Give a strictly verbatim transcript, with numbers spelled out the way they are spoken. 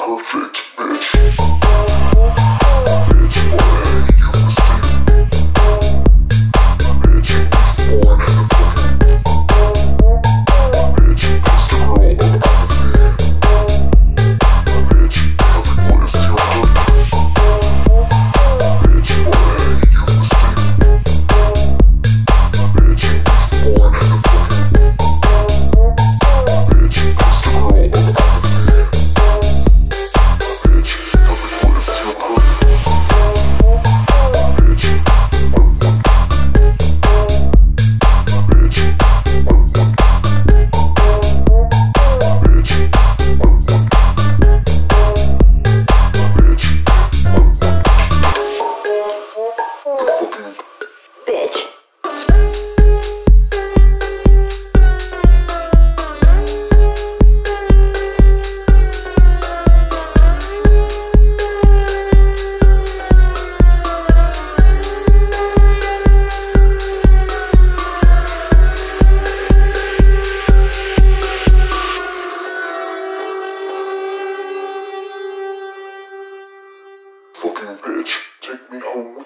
perfect, bitch. Bitch, what you mistake. Bitch, you was born in the fucking. Bitch, poster girl of apathy. Bitch, everyone is your hood. Bitch, what you mistake. Bitch, you was born in the fucking. Bitch, poster girl of apathy. Bitch, everyone is your hood. Bitch, I want. Bitch, I want. Bitch, I want. Bitch, I want. The fucking Bitch. fucking bitch. Take me home.